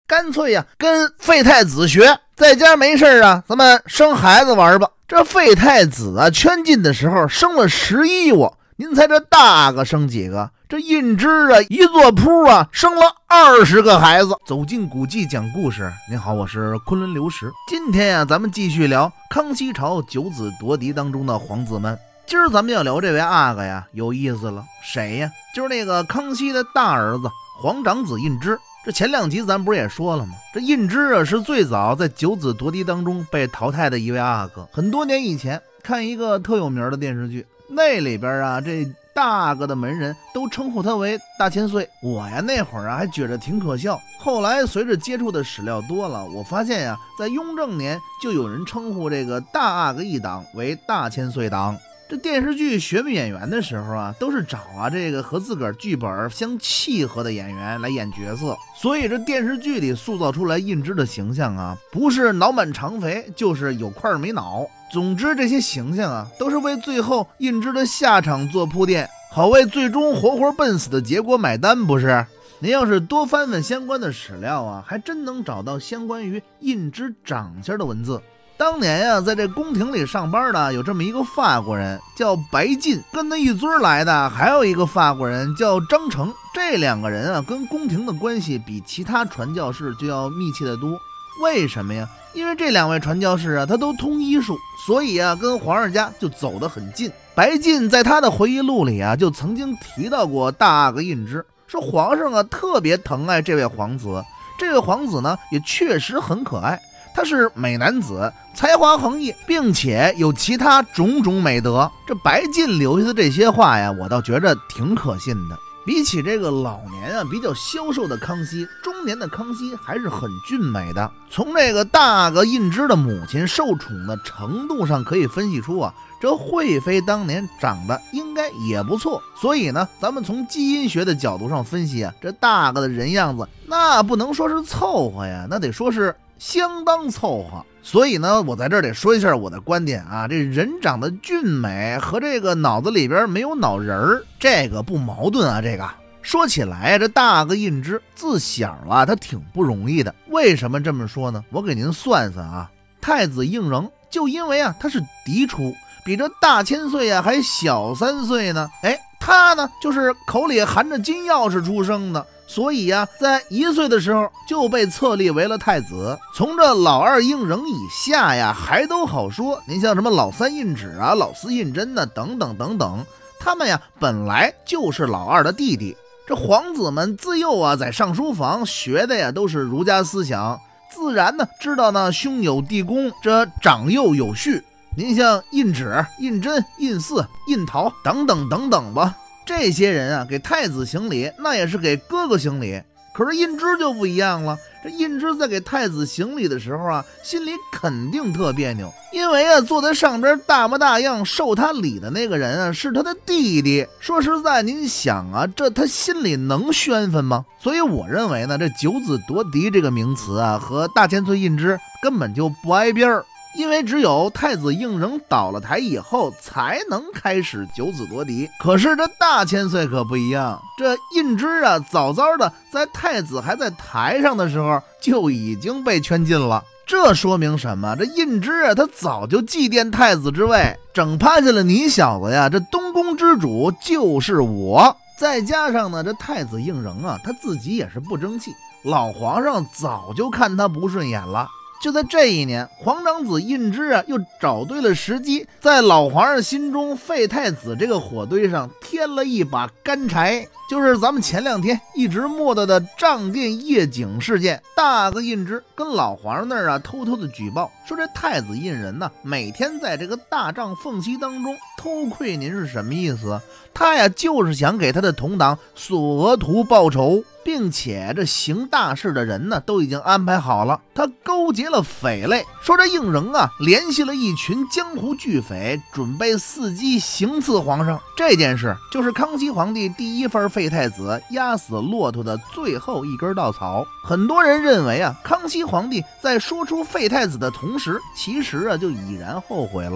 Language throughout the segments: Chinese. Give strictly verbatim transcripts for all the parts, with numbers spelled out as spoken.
干脆呀、啊、跟废太子学，在家没事啊，咱们生孩子玩吧。这废太子啊，圈禁的时候生了十一窝，您猜这大阿哥生几个？这印支啊，一座铺啊，生了二十个孩子。走进古迹讲故事，您好，我是昆仑流石。今天呀、啊，咱们继续聊康熙朝九子夺嫡当中的皇子们。今儿咱们要聊这位阿哥呀，有意思了。谁呀？就是那个康熙的大儿子皇长子胤支。这前两集咱不是也说了吗？这胤支啊，是最早在九子夺嫡当中被淘汰的一位阿哥。很多年以前看一个特有名的电视剧，那里边啊，这大阿哥的门人都称呼他为大千岁。我呀那会儿啊还觉得挺可笑，后来随着接触的史料多了，我发现呀，在雍正年就有人称呼这个大阿哥一党为大千岁党。这电视剧选演员的时候啊，都是找啊这个和自个儿剧本相契合的演员来演角色，所以这电视剧里塑造出来胤支的形象啊，不是脑满肠肥，就是有块没脑。总之这些形象啊，都是为最后胤支的下场做铺垫，好为最终活活笨死的结果买单，不是？您要是多翻翻相关的史料啊，还真能找到相关于胤支长相的文字。当年呀、啊，在这宫廷里上班的有这么一个法国人叫白进，跟他一堆来的还有一个法国人叫张成。这两个人啊，跟宫廷的关系比其他传教士就要密切得多。为什么呀？因为这两位传教士啊，他都通医术，所以啊，跟皇上家就走得很近。白进在他的回忆录里啊，就曾经提到过大阿哥胤支，说皇上啊特别疼爱这位皇子，这位皇子呢也确实很可爱。他是美男子，才华横溢，并且有其他种种美德。这白进留下的这些话呀，我倒觉着挺可信的。比起这个老年啊比较消瘦的康熙，中年的康熙还是很俊美的。从这个大阿哥胤支的母亲受宠的程度上可以分析出啊，这惠妃当年长得应该也不错。所以呢，咱们从基因学的角度上分析啊，这大阿哥的人样子那不能说是凑合呀，那得说是相当凑合。所以呢，我在这儿得说一下我的观点啊，这人长得俊美和这个脑子里边没有脑仁儿，这个不矛盾啊。这个说起来，这大阿哥胤支自小啊，他挺不容易的。为什么这么说呢？我给您算算啊，太子胤禛就因为啊他是嫡出，比这大千岁啊还小三岁呢。哎，他呢就是口里含着金钥匙出生的。所以呀、啊，在一岁的时候就被册立为了太子。从这老二胤禛以下呀，还都好说。您像什么老三胤祉啊、老四胤禛呐，等等等等，他们呀本来就是老二的弟弟。这皇子们自幼啊，在上书房学的呀都是儒家思想，自然呢知道呢兄有弟恭，这长幼有序。您像胤祉、胤禛、胤祀、胤陶等等等等吧。这些人啊，给太子行礼，那也是给哥哥行礼。可是胤支就不一样了，这胤支在给太子行礼的时候啊，心里肯定特别扭，因为啊，坐在上边大模大样受他礼的那个人啊，是他的弟弟。说实在，您想啊，这他心里能宣愤吗？所以我认为呢，这九子夺嫡这个名词啊，和大千岁胤支根本就不挨边儿。因为只有太子胤禛倒了台以后，才能开始九子夺嫡。可是这大千岁可不一样，这胤支啊，早早的在太子还在台上的时候就已经被圈禁了。这说明什么？这胤支啊，他早就祭奠太子之位，整趴下了你小子呀！这东宫之主就是我。再加上呢，这太子胤禛啊，他自己也是不争气，老皇上早就看他不顺眼了。就在这一年，皇长子胤支啊，又找对了时机，在老皇上心中废太子这个火堆上添了一把干柴，就是咱们前两天一直默叨的帐殿夜景事件。大阿哥胤支跟老皇上那儿啊偷偷的举报说，这太子胤仁呢，每天在这个大帐缝隙当中偷窥，您是什么意思？他呀就是想给他的同党索额图报仇，并且这行大事的人呢都已经安排好了，他勾结了匪类，说这胤禛啊联系了一群江湖巨匪，准备伺机行刺皇上。这件事就是康熙皇帝第一份废太子压死骆驼的最后一根稻草。很多人认为啊，康熙皇帝在说出废太子的同时，其实啊就已然后悔了。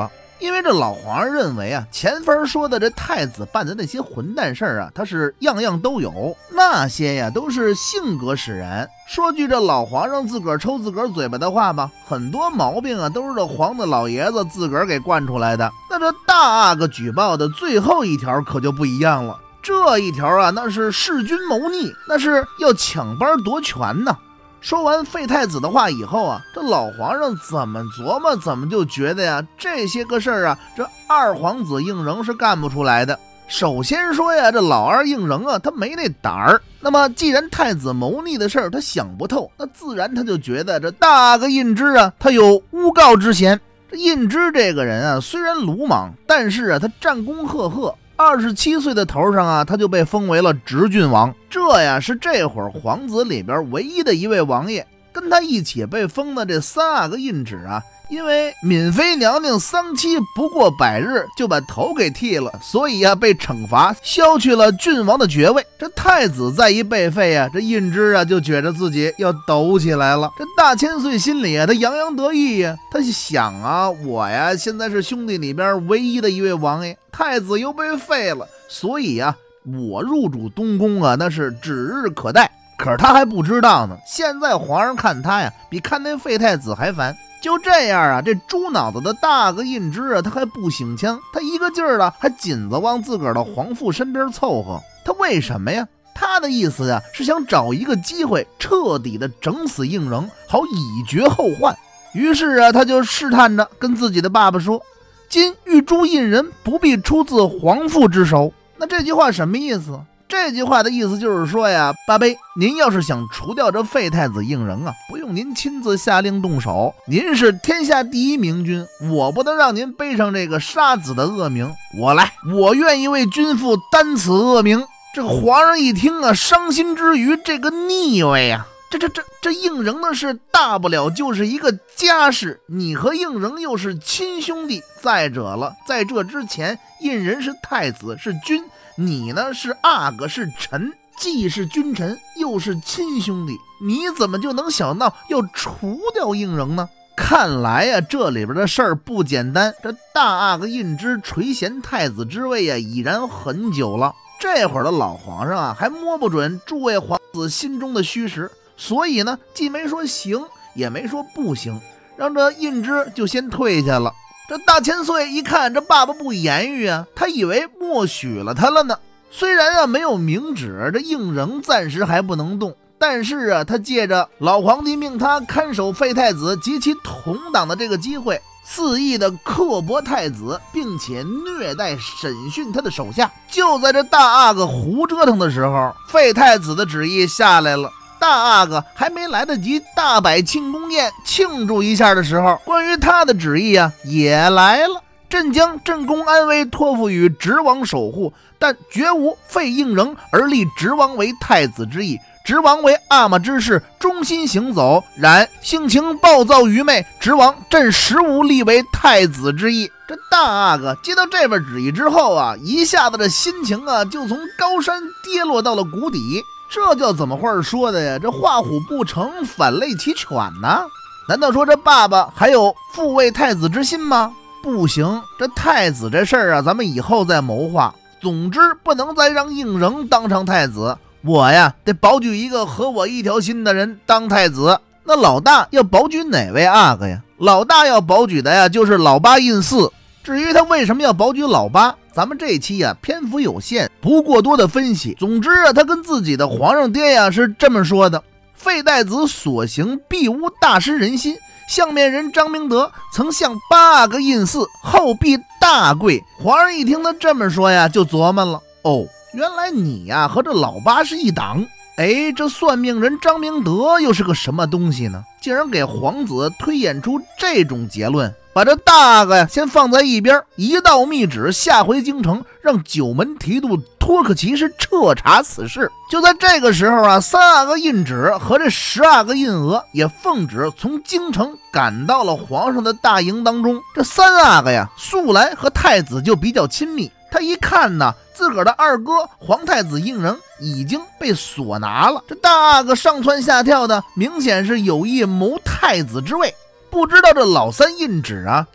因为这老皇上认为啊，前番说的这太子办的那些混蛋事儿啊，他是样样都有，那些呀都是性格使然。说句这老皇上自个儿抽自个儿嘴巴的话吧，很多毛病啊都是这皇子老爷子自个儿给惯出来的。那这大阿哥举报的最后一条可就不一样了，这一条啊那是弑君谋逆，那是要抢班夺权呢。说完废太子的话以后啊，这老皇上怎么琢磨怎么就觉得呀，这些个事儿啊，这二皇子胤禛是干不出来的。首先说呀，这老二胤禛啊，他没那胆儿。那么既然太子谋逆的事儿他想不透，那自然他就觉得这大阿哥胤芝啊，他有诬告之嫌。这胤芝这个人啊，虽然鲁莽，但是啊，他战功赫赫。二十七岁的头上啊，他就被封为了直郡王，这呀是这会儿皇子里边唯一的一位王爷。跟他一起被封的这三阿哥胤祉啊，因为闵妃娘娘丧期不过百日就把头给剃了，所以啊被惩罚，削去了郡王的爵位。这太子再一被废啊，这胤芝啊就觉着自己要抖起来了。这大千岁心里啊，他洋洋得意呀、啊，他想啊，我呀现在是兄弟里边唯一的一位王爷，太子又被废了，所以啊，我入主东宫啊，那是指日可待。可是他还不知道呢，现在皇上看他呀，比看那废太子还烦。就这样啊，这猪脑子的大个胤芝啊，他还不醒枪，他一个劲儿的还紧着往自个儿的皇父身边凑合。他为什么呀？他的意思呀，是想找一个机会彻底的整死胤禛，好以绝后患。于是啊，他就试探着跟自己的爸爸说：“今欲诛胤人，不必出自皇父之手。”那这句话什么意思？这句话的意思就是说呀，八杯，您要是想除掉这废太子胤禛啊，不用您亲自下令动手，您是天下第一明君，我不能让您背上这个杀子的恶名，我来，我愿意为君父担此恶名。这个皇上一听啊，伤心之余，这个腻味啊，这这这这胤禛的事大不了就是一个家事，你和胤禛又是亲兄弟。再者了，在这之前，胤人是太子，是君。你呢是阿哥是臣，既是君臣又是亲兄弟，你怎么就能想到要除掉胤禛呢？看来呀、啊，这里边的事儿不简单。这大阿哥胤芝垂涎太子之位呀、啊，已然很久了。这会儿的老皇上啊，还摸不准诸位皇子心中的虚实，所以呢，既没说行，也没说不行，让这胤芝就先退下了。这大千岁一看这爸爸不言语啊，他以为默许了他了呢。虽然啊没有明指这胤禛暂时还不能动，但是啊他借着老皇帝命他看守废太子及其同党的这个机会，肆意的刻薄太子，并且虐待审讯他的手下。就在这大阿哥胡折腾的时候，废太子的旨意下来了。大阿哥还没来得及大摆庆功宴庆祝一下的时候，关于他的旨意啊也来了。朕将朕宫安危托付于直王守护，但绝无废胤禛而立直王为太子之意。直王为阿玛之士，忠心行走，然性情暴躁愚昧，直王朕实无立为太子之意。这大阿哥接到这份旨意之后啊，一下子这心情啊就从高山跌落到了谷底。这叫怎么话说的呀？这画虎不成反类其犬呢？难道说这爸爸还有复位太子之心吗？不行，这太子这事儿啊，咱们以后再谋划。总之不能再让胤禛当上太子，我呀得保举一个和我一条心的人当太子。那老大要保举哪位阿哥呀？老大要保举的呀就是老八胤祀。至于他为什么要保举老八，咱们这期啊篇幅有限，不过多的分析。总之啊，他跟自己的皇上爹呀是这么说的：废太子所行必无大失人心，相面人张明德曾向八阿哥胤祀，后必大贵。皇上一听他这么说呀，就琢磨了：哦，原来你呀和这老八是一党。哎，这算命人张明德又是个什么东西呢？竟然给皇子推演出这种结论。把这大阿哥呀先放在一边，一道密旨下回京城，让九门提督托克骑士彻查此事。就在这个时候啊，三阿哥胤祉和这十阿哥胤额也奉旨从京城赶到了皇上的大营当中。这三阿哥呀素来和太子就比较亲密，他一看呢，自个儿的二哥皇太子胤禛已经被索拿了，这大阿哥上蹿下跳的，明显是有意谋太子之位。不知道这老三胤祉啊是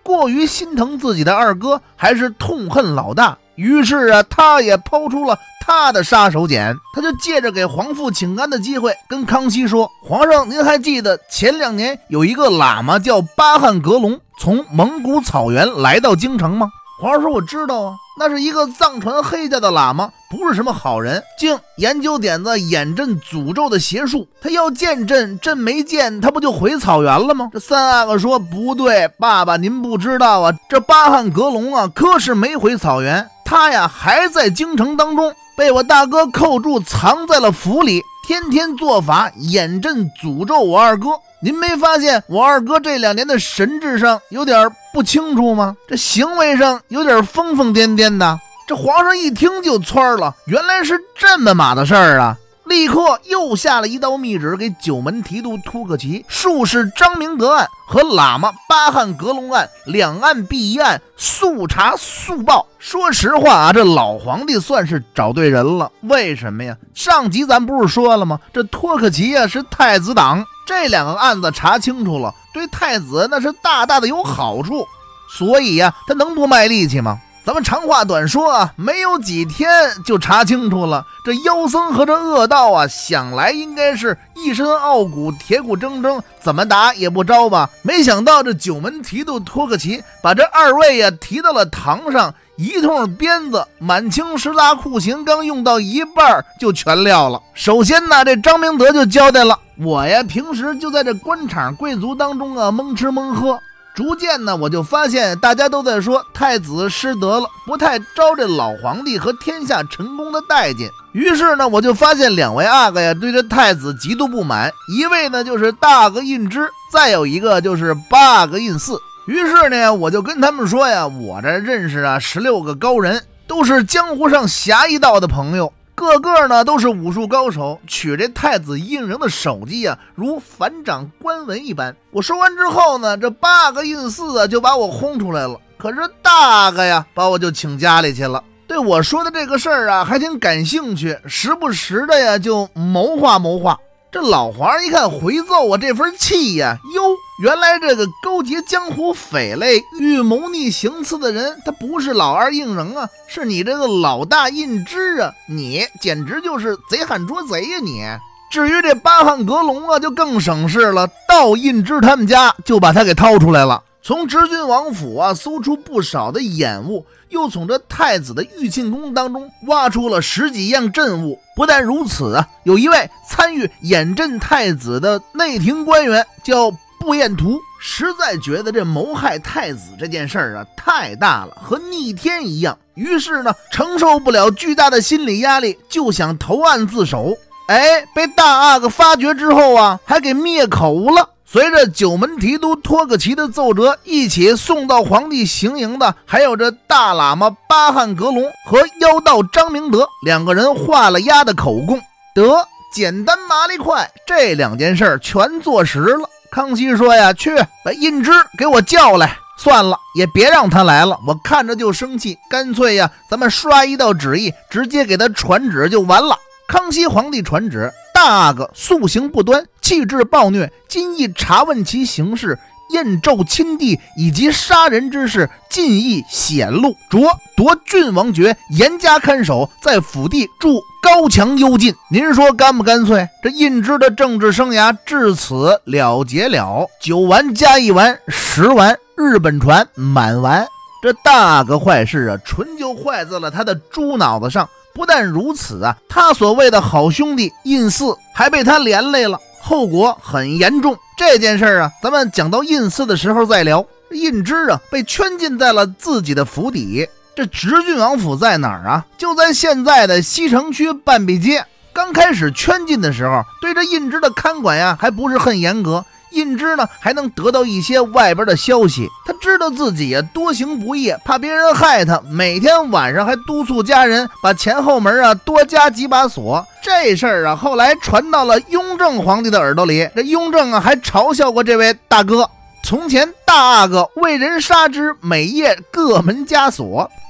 过于心疼自己的二哥，还是痛恨老大？于是啊，他也抛出了他的杀手锏，他就借着给皇父请安的机会，跟康熙说：“皇上，您还记得前两年有一个喇嘛叫巴汉格隆，从蒙古草原来到京城吗？”皇上说：“我知道啊，那是一个藏传黑教的喇嘛，不是什么好人，竟研究点子演阵诅咒的邪术。他要见朕，朕没见，他不就回草原了吗？”这三阿哥说：“不对，爸爸您不知道啊，这巴汉格隆啊，可是没回草原，他呀还在京城当中，被我大哥扣住，藏在了府里，天天做法演阵诅咒我二哥。您没发现我二哥这两年的神智上有点不清楚吗？这行为上有点疯疯癫癫的。”这皇上一听就窜了，原来是这么码的事儿啊！立刻又下了一道密旨给九门提督突克奇，术士张明德案和喇嘛巴汉格隆案两案必一案，速查速报。说实话啊，这老皇帝算是找对人了。为什么呀？上集咱不是说了吗？这托克奇啊是太子党，这两个案子查清楚了，对太子那是大大的有好处，所以呀、啊，他能不卖力气吗？咱们长话短说啊，没有几天就查清楚了。这妖僧和这恶道啊，想来应该是一身傲骨，铁骨铮铮，怎么打也不招吧。没想到这九门提督托克奇把这二位呀、啊、提到了堂上，一通鞭子，满清十大酷刑刚用到一半就全撂了。首先呢，这张明德就交代了，我呀平时就在这官场贵族当中啊蒙吃蒙喝。逐渐呢，我就发现大家都在说太子失德了，不太招这老皇帝和天下臣工的待见。于是呢，我就发现两位阿哥呀对这太子极度不满，一位呢就是大阿哥胤支，再有一个就是八阿哥胤祀。于是呢，我就跟他们说呀，我这认识啊十六个高人，都是江湖上侠义道的朋友。个个呢都是武术高手，取这太子胤禛的手迹啊，如反掌关文一般。我说完之后呢，这八个胤祀啊就把我轰出来了。可是大个呀，把我就请家里去了，对我说的这个事儿啊还挺感兴趣，时不时的呀就谋划谋划。这老皇上一看回奏我这份气呀，哟，原来这个勾结江湖匪类、欲谋逆行刺的人，他不是老二胤禛啊，是你这个老大胤支啊！你简直就是贼喊捉贼呀、啊！你至于这巴汉格隆啊，就更省事了，到胤支他们家就把他给掏出来了。从执军王府啊搜出不少的眼物，又从这太子的御庆宫当中挖出了十几样阵物。不但如此啊，有一位参与演阵太子的内廷官员叫步彦图，实在觉得这谋害太子这件事儿啊太大了，和逆天一样。于是呢，承受不了巨大的心理压力，就想投案自首。哎，被大阿哥发觉之后啊，还给灭口了。随着九门提督托克奇的奏折，一起送到皇帝行营的还有这大喇嘛巴汉格隆和妖道张明德，两个人画了押的口供。得，简单麻利快，这两件事全坐实了。康熙说呀，去把胤支给我叫来。算了，也别让他来了，我看着就生气，干脆呀，咱们刷一道旨意，直接给他传旨就完了。康熙皇帝传旨，大阿哥素行不端，气质暴虐，今亦查问其行事，验纣亲帝以及杀人之事，尽亦显露，着夺郡王爵，严加看守，在府地筑高墙幽禁。您说干不干脆？这胤支的政治生涯至此了结了。九完加一完，十完，日本船满完。这大个坏事啊，纯就坏在了他的猪脑子上。不但如此啊，他所谓的好兄弟胤祀还被他连累了，后果很严重。这件事啊，咱们讲到胤祀的时候再聊。胤支啊，被圈禁在了自己的府邸。这执郡王府在哪儿啊？就在现在的西城区半壁街。刚开始圈禁的时候，对这胤支的看管呀，还不是很严格。胤支呢，还能得到一些外边的消息。他知道自己呀多行不义，怕别人害他，每天晚上还督促家人把前后门啊多加几把锁。这事儿啊，后来传到了雍正皇帝的耳朵里。这雍正啊，还嘲笑过这位大哥。从前大阿哥为人杀之，每夜各门枷锁。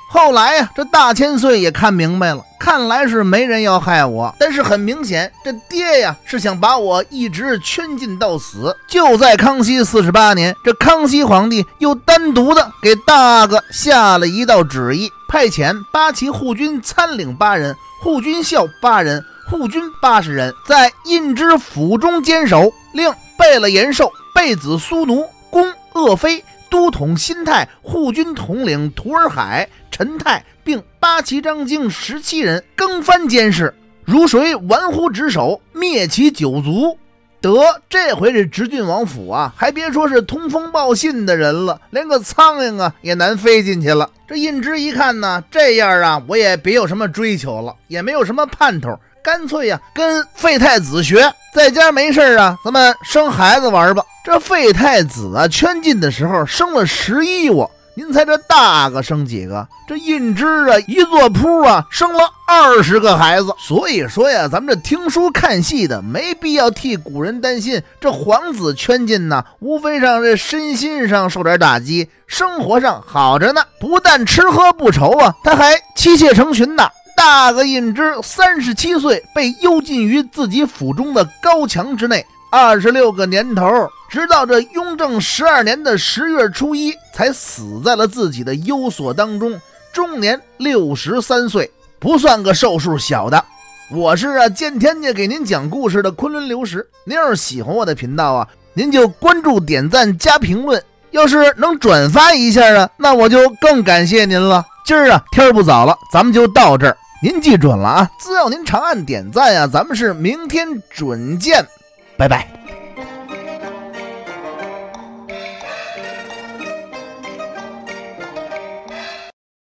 后来呀、啊，这大千岁也看明白了，看来是没人要害我，但是很明显，这爹呀是想把我一直圈禁到死。就在康熙四十八年，这康熙皇帝又单独的给大阿哥下了一道旨意，派遣八旗护军参领八人，护军校八人，护军八十人，在胤之府中坚守，令贝勒延寿、贝子苏奴、公鄂妃、都统辛泰、护军统领图尔海、陈泰，并八旗张京十七人更番监视，如谁玩忽职守，灭其九族。得，这回这直郡王府啊，还别说是通风报信的人了，连个苍蝇啊也难飞进去了。这胤之一看呢，这样啊，我也别有什么追求了，也没有什么盼头，干脆呀、啊、跟废太子学，在家没事啊，咱们生孩子玩吧。这废太子啊，圈禁的时候生了十一窝，您猜这大阿哥生几个？这胤之啊，一座铺啊，生了二十个孩子。所以说呀，咱们这听书看戏的，没必要替古人担心。这皇子圈禁呢，无非让这身心上受点打击，生活上好着呢，不但吃喝不愁啊，他还妻妾成群呐。大阿哥胤之三十七岁，被幽禁于自己府中的高墙之内，二十六个年头，直到这雍正十二年的十月初一，才死在了自己的幽所当中，终年六十三岁，不算个寿数小的。我是啊见天家给您讲故事的昆仑流石，您要是喜欢我的频道啊，您就关注、点赞、加评论，要是能转发一下啊，那我就更感谢您了。今儿啊天儿不早了，咱们就到这儿。您记准了啊，只要您长按点赞啊，咱们是明天准见，拜拜。